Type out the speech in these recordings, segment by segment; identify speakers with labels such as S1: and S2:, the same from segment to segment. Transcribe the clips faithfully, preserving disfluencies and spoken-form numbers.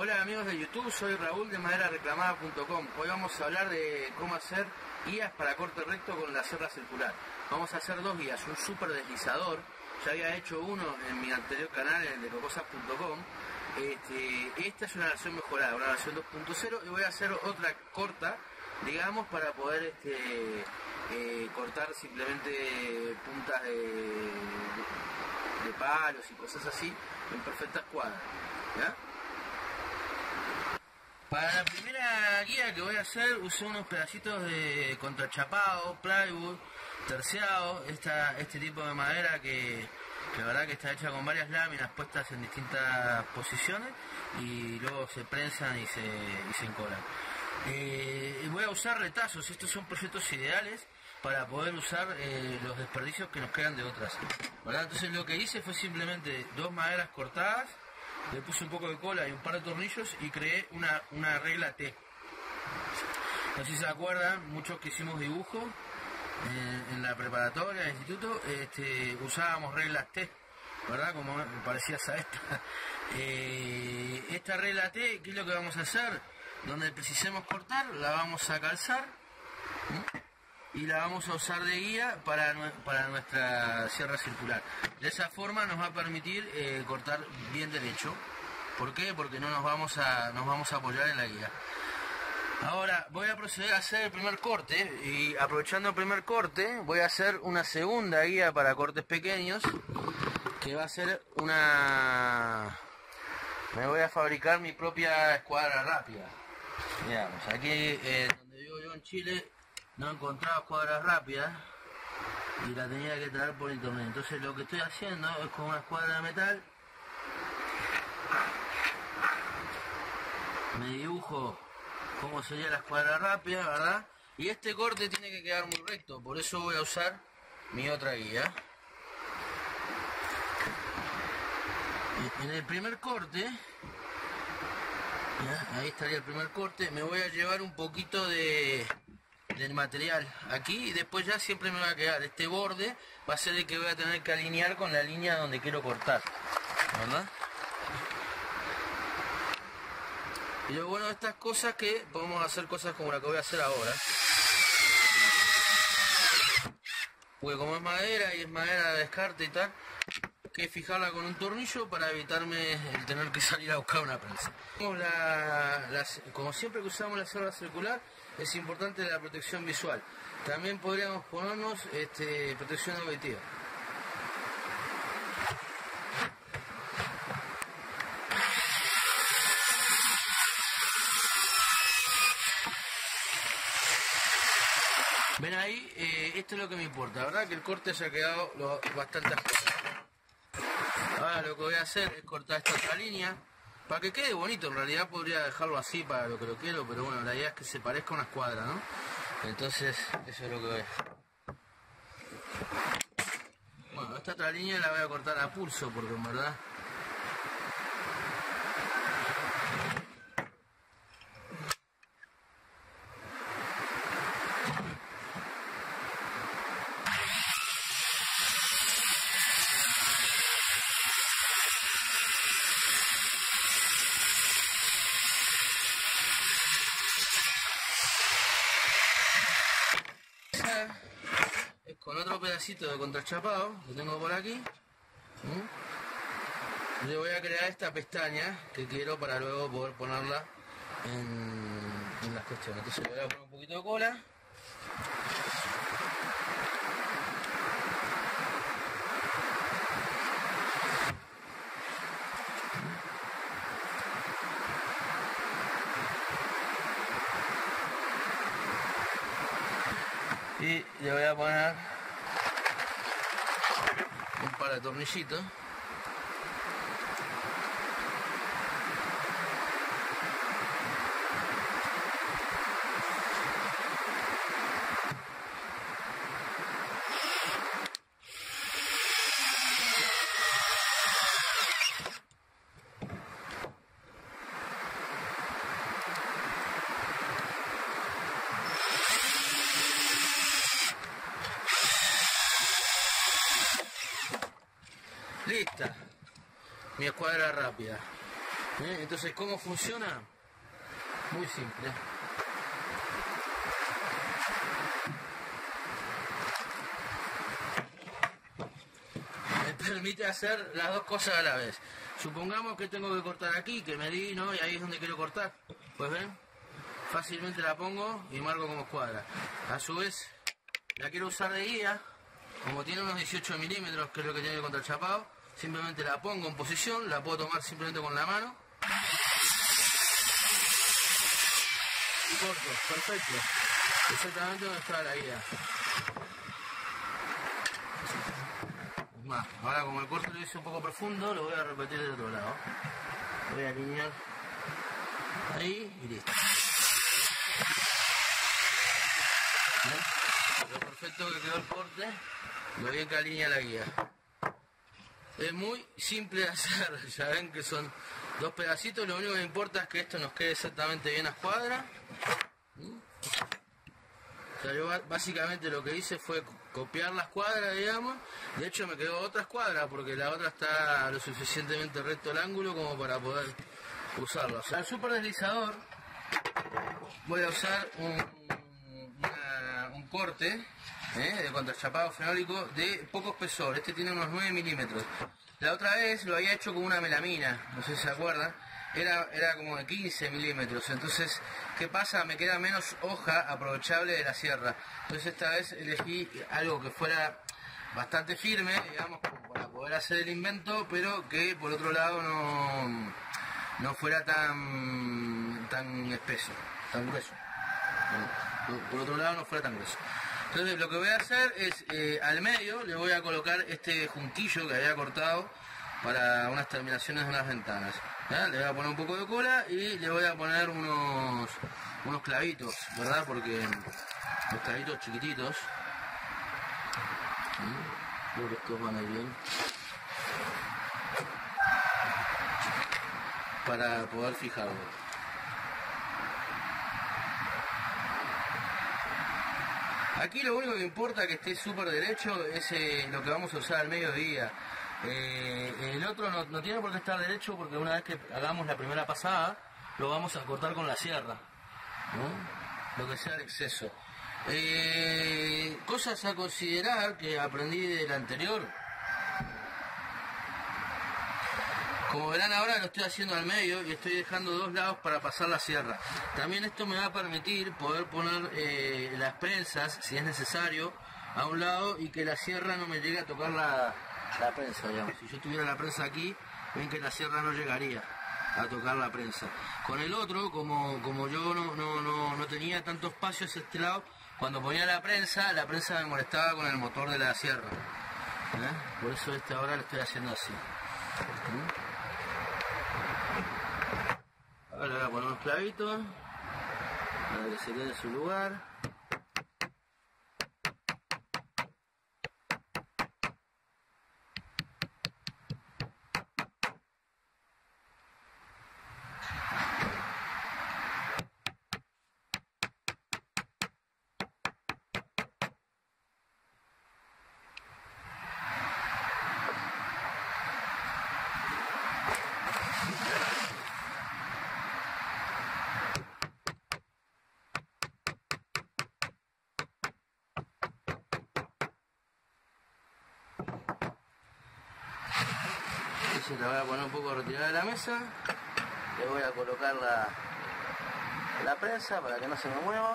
S1: Hola amigos de YouTube, soy Raúl de madera reclamada punto com. Hoy vamos a hablar de cómo hacer guías para corte recto con la sierra circular. Vamos a hacer dos guías, un super deslizador. Ya había hecho uno en mi anterior canal, el de cocosas punto com. Este, esta es una versión mejorada, una versión dos punto cero, y voy a hacer otra corta, digamos, para poder este, eh, cortar simplemente puntas de, de, de palos y cosas así en perfectas cuadras, ¿ya? Para la primera guía que voy a hacer usé unos pedacitos de contrachapado, plywood, terciado, esta, este tipo de madera que, que la verdad que está hecha con varias láminas puestas en distintas posiciones y luego se prensan y se, y se encolan. Eh, voy a usar retazos, estos son proyectos ideales para poder usar eh, los desperdicios que nos quedan de otras, ¿verdad? Entonces lo que hice fue simplemente dos maderas cortadas, le puse un poco de cola y un par de tornillos y creé una, una regla T. No sé si se acuerdan, muchos que hicimos dibujo eh, en la preparatoria, en el instituto, este, usábamos reglas T, ¿verdad? Como parecías a esta. Eh, esta regla T, ¿qué es lo que vamos a hacer? Donde precisemos cortar, la vamos a calzar, ¿sí? Y la vamos a usar de guía para, para nuestra sierra circular. De esa forma nos va a permitir eh, cortar bien derecho. ¿Por qué? Porque no nos vamos a nos vamos a apoyar en la guía. Ahora voy a proceder a hacer el primer corte, y aprovechando el primer corte voy a hacer una segunda guía para cortes pequeños, que va a ser una... me voy a fabricar mi propia escuadra rápida. Digamos, aquí eh, donde vivo yo en Chile no encontraba escuadras rápidas y la tenía que traer por internet. Entonces lo que estoy haciendo es con una escuadra de metal, me dibujo cómo sería la escuadra rápida, ¿verdad? Y este corte tiene que quedar muy recto, por eso voy a usar mi otra guía. En el primer corte, ¿ya? Ahí estaría el primer corte, me voy a llevar un poquito de del material aquí y después ya siempre me va a quedar este borde, va a ser el que voy a tener que alinear con la línea donde quiero cortar, ¿verdad? Y lo bueno de estas cosas que podemos hacer cosas como la que voy a hacer ahora, porque como es madera y es madera de descarte y tal, que fijarla con un tornillo para evitarme el tener que salir a buscar una prensa. La, la, como siempre que usamos la sierra circular, es importante la protección visual. También podríamos ponernos este, protección auditiva. Ven ahí, eh, esto es lo que me importa, ¿verdad? Que el corte haya quedado lo, bastante ajustado. Ahora lo que voy a hacer es cortar esta otra línea para que quede bonito. En realidad podría dejarlo así para lo que lo quiero, pero bueno, la idea es que se parezca a una escuadra, ¿no? Entonces eso es lo que voy a hacer. Bueno, esta otra línea la voy a cortar a pulso porque en verdad es con otro pedacito de contrachapado que tengo por aquí. ¿Mm? Le voy a crear esta pestaña que quiero para luego poder ponerla en, en las cuestiones. Entonces le voy a poner un poquito de cola. Y le voy a poner un par de tornillitos. Lista mi escuadra rápida. ¿Eh? Entonces, ¿cómo funciona? Muy simple. Me permite hacer las dos cosas a la vez. Supongamos que tengo que cortar aquí, que medí, ¿no? Y ahí es donde quiero cortar. Pues ven, fácilmente la pongo y marco como escuadra. A su vez, la quiero usar de guía. Como tiene unos dieciocho milímetros, que es lo que tiene el contrachapado, simplemente la pongo en posición, la puedo tomar simplemente con la mano. Y corto, perfecto. Exactamente donde está la guía. Es más, ahora como el corte lo hice un poco profundo, lo voy a repetir del otro lado. Voy a alinear ahí y listo. ¿Ven? Lo perfecto que quedó el corte, lo bien que alinea la guía. Es muy simple de hacer, ya ven que son dos pedacitos, lo único que importa es que esto nos quede exactamente bien a escuadra. O sea, yo básicamente lo que hice fue copiar la escuadra, digamos. De hecho me quedó otra escuadra porque la otra está lo suficientemente recto el ángulo como para poder usarlo. O sea, el super deslizador voy a usar un, una, un corte ¿eh? de contrachapado fenólico de poco espesor. Este tiene unos nueve milímetros. La otra vez lo había hecho con una melamina, no sé si se acuerdan. Era, era como de quince milímetros, entonces, ¿qué pasa? Me queda menos hoja aprovechable de la sierra. Entonces esta vez elegí algo que fuera bastante firme, digamos, como para poder hacer el invento, pero que por otro lado no, no fuera tan, tan espeso, tan grueso. Por, por otro lado no fuera tan grueso. Entonces lo que voy a hacer es, eh, al medio le voy a colocar este junquillo que había cortado para unas terminaciones de unas ventanas. ¿Ya? Le voy a poner un poco de cola y le voy a poner unos, unos clavitos, ¿verdad? Porque los clavitos chiquititos, ¿sí? Creo que estos van a ir bien, para poder fijarlo. Aquí lo único que importa que esté súper derecho es eh, lo que vamos a usar al mediodía. Eh, el otro no, no tiene por qué estar derecho porque una vez que hagamos la primera pasada lo vamos a cortar con la sierra, ¿no? Lo que sea el exceso. Eh, cosas a considerar que aprendí del anterior. Como verán ahora lo estoy haciendo al medio y estoy dejando dos lados para pasar la sierra. También esto me va a permitir poder poner eh, las prensas, si es necesario, a un lado y que la sierra no me llegue a tocar la, la prensa, digamos. Si yo tuviera la prensa aquí, ven que la sierra no llegaría a tocar la prensa. Con el otro, como, como yo no, no, no, no tenía tanto espacio hacia este lado, cuando ponía la prensa, la prensa me molestaba con el motor de la sierra. ¿Eh? Por eso este ahora lo estoy haciendo así. ¿Mm? Ahora le voy a poner unos clavitos para que se quede en su lugar. Entonces la voy a poner un poco retirada de la mesa, le voy a colocar la, la prensa para que no se me mueva.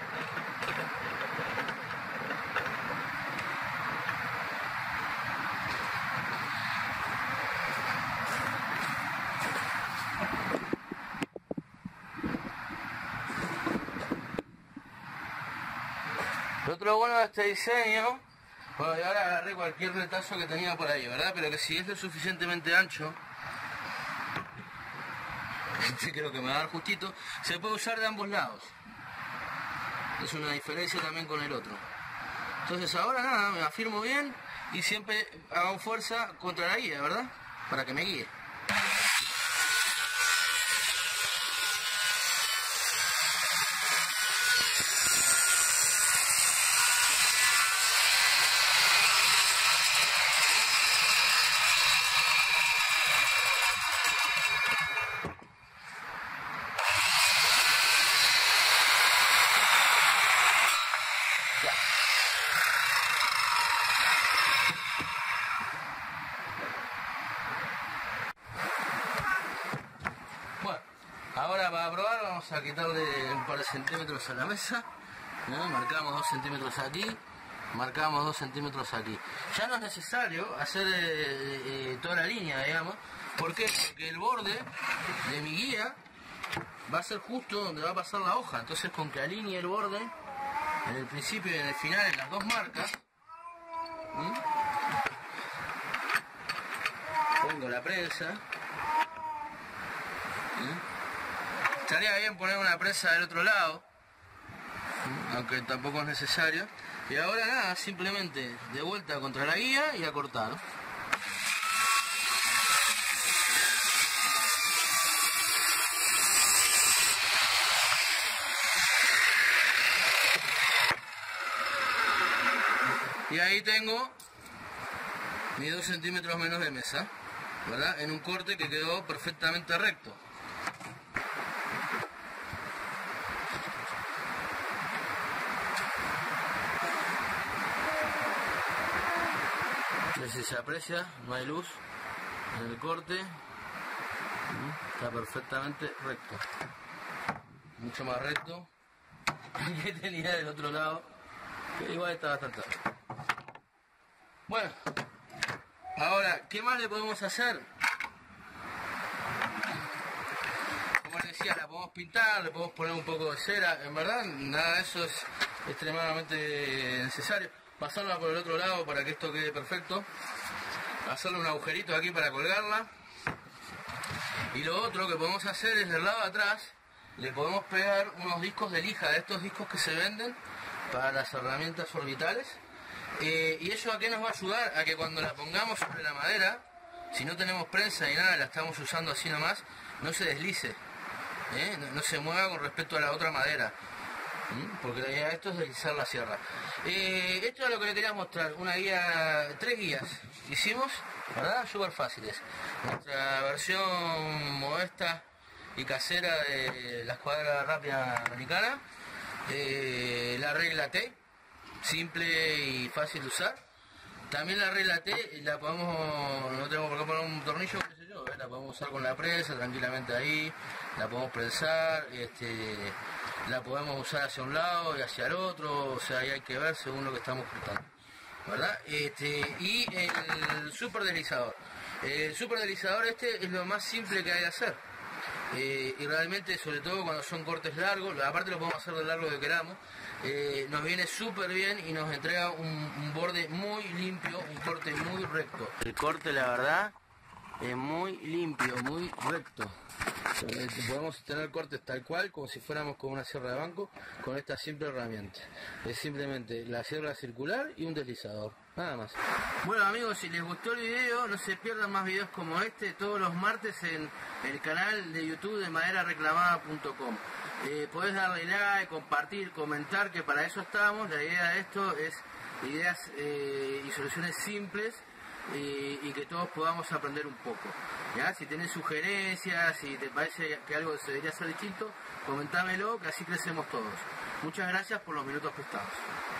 S1: Lo otro bueno de este diseño, bueno, y ahora agarré cualquier retazo que tenía por ahí, ¿verdad? Pero que si es lo suficientemente ancho, creo que me va a dar justito, se puede usar de ambos lados. Es una diferencia también con el otro. Entonces ahora nada, me afirmo bien y siempre hago fuerza contra la guía, ¿verdad? Para que me guíe. Ahora para probar vamos a quitarle un par de centímetros a la mesa, ¿no? Marcamos dos centímetros aquí, marcamos dos centímetros aquí. Ya no es necesario hacer eh, eh, toda la línea, digamos. ¿Por qué? Porque el borde de mi guía va a ser justo donde va a pasar la hoja. Entonces con que alinee el borde en el principio y en el final en las dos marcas, ¿sí? Pongo la prensa, ¿sí? Estaría bien poner una prensa del otro lado, ¿sí? Aunque tampoco es necesario. Y ahora nada, simplemente de vuelta contra la guía y a cortar. Y ahí tengo mis dos centímetros menos de mesa, ¿verdad? En un corte que quedó perfectamente recto. No sé si se aprecia, no hay luz en el corte, está perfectamente recto, mucho más recto que tenía del otro lado, que igual está bastante recto. Bueno, ahora, ¿qué más le podemos hacer? Como les decía, la podemos pintar, le podemos poner un poco de cera, en verdad nada de eso es extremadamente necesario. Pasarla por el otro lado para que esto quede perfecto, hacerle un agujerito aquí para colgarla, y lo otro que podemos hacer es del lado de atrás le podemos pegar unos discos de lija, de estos discos que se venden para las herramientas orbitales, eh, y eso a qué nos va a ayudar, a que cuando la pongamos sobre la madera, si no tenemos prensa ni nada, la estamos usando así nomás, no se deslice, ¿eh? no, no se mueva con respecto a la otra madera, ¿Mm? porque la idea de esto es deslizar la sierra. Eh, esto es lo que le quería mostrar, una guía, tres guías hicimos, ¿verdad? Súper fáciles. Nuestra versión modesta y casera de la escuadra rápida americana, eh, la regla T, simple y fácil de usar. También la regla T la podemos, no tenemos por qué poner un tornillo, qué sé yo, ¿eh? La podemos usar con la prensa tranquilamente ahí, la podemos prensar, este, la podemos usar hacia un lado y hacia el otro, o sea, ahí hay que ver según lo que estamos cortando, ¿verdad? Este, y el super deslizador. El super deslizador este es lo más simple que hay que hacer. Eh, y realmente, sobre todo cuando son cortes largos, aparte lo podemos hacer de largo que queramos, eh, nos viene súper bien y nos entrega un, un borde muy limpio, un corte muy recto. El corte, la verdad, es muy limpio, muy recto. Eh, podemos tener cortes tal cual, como si fuéramos con una sierra de banco, con esta simple herramienta. Es simplemente la sierra circular y un deslizador, nada más. Bueno amigos, si les gustó el video, no se pierdan más videos como este todos los martes en el canal de YouTube de madera reclamada punto com. Eh, podés darle like, compartir, comentar, que para eso estamos. La idea de esto es ideas eh, y soluciones simples, Y, y que todos podamos aprender un poco, ¿ya? Si tenés sugerencias, si te parece que algo se debería hacer distinto, comentámelo, que así crecemos todos. Muchas gracias por los minutos prestados.